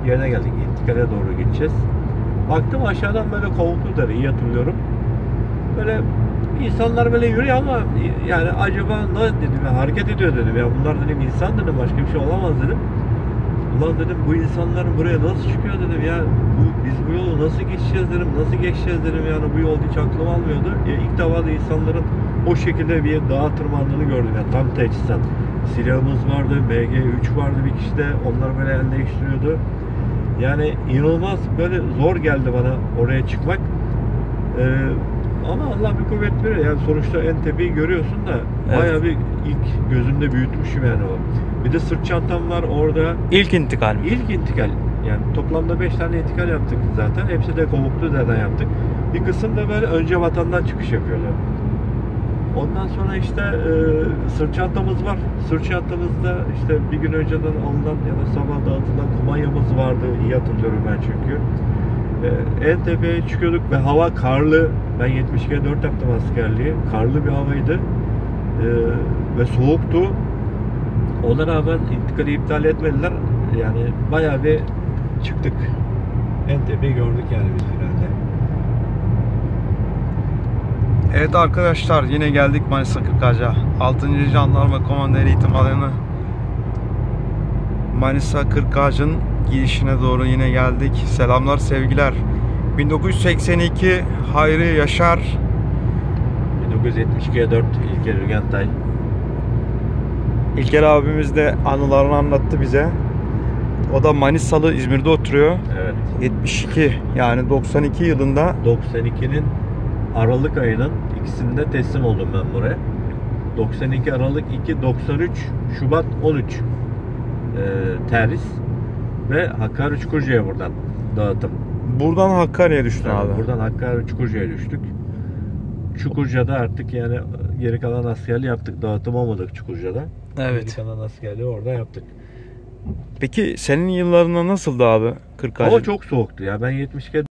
yerine geldik. İntikal'e doğru gideceğiz. Baktım aşağıdan böyle Kovukludere'yi iyi hatırlıyorum. Böyle insanlar böyle yürüyor ama yani acaba ne dedim ya, hareket ediyor dedim ya, bunlar dedim insan dedim, başka bir şey olamaz dedim. Ulan dedim bu insanlar buraya nasıl çıkıyor dedim ya, biz bu yolu nasıl geçeceğiz dedim, nasıl geçeceğiz dedim, yani bu yol hiç aklıma almıyordu. İlk defa da insanların o şekilde bir dağa tırmandığını gördüm yani, tam teçhizat. Silahımız vardı, MG3 vardı bir kişide, onlar böyle el değiştiriyordu. Yani inanılmaz böyle zor geldi bana oraya çıkmak. Ama Allah bir kuvvet veriyor yani, sonuçta en tepeyi görüyorsun da evet. Bayağı bir ilk gözümde büyütmüşüm yani o. Bir de sırt çantam var orada. İlk intikal mi? İlk intikal. Yani toplamda 5 tane intikal yaptık zaten. Hepsi de Kovukludere'den yaptık. Bir kısım da böyle önce vatandan çıkış yapıyordu. Ondan sonra işte sırt çantamız var. Sırt çantamızda işte bir gün önceden alınan ya da sabah dağıtılan kumanyamız vardı. İyi hatırlıyorum ben çünkü. En tepeye çıkıyorduk ve hava karlı. Ben 72'ye 4 yaptım askerliği. Karlı bir havaydı. Ve soğuktu. Ona rağmen intikali iptal etmediler. Yani bayağı bir çıktık. En tepeyi gördük yani biz finalde. Evet arkadaşlar, yine geldik Manisa Kırkağaç'a. 6. Jandarma Komando Eğitim Alanı Manisa Kırkağaç'ın girişine doğru yine geldik. Selamlar, sevgiler. 1982 Hayri Yaşar. 1972'ye 4 İlker Ürgentay. İlker abimiz de anılarını anlattı bize. O da Manisalı, İzmir'de oturuyor. Evet. 72 yani 92 yılında. 92'nin Aralık ayının ikisinde teslim oldum ben buraya. 92 Aralık 2, 93 Şubat 13 terhis ve Hakkari Çukurca'ya buradan dağıtım. Buradan Hakkari'ye düştün Yani abi. buradan Hakkari Çukurca'ya düştük. Çukurca'da artık yani geri kalan askerliği yaptık. Dağıtım olmadık Çukurca'da. Evet. Geri kalan askerliği orada yaptık. Peki senin yıllarında nasıldı abi Kırkağaç? Hava çok soğuktu ya. Ben 72'ye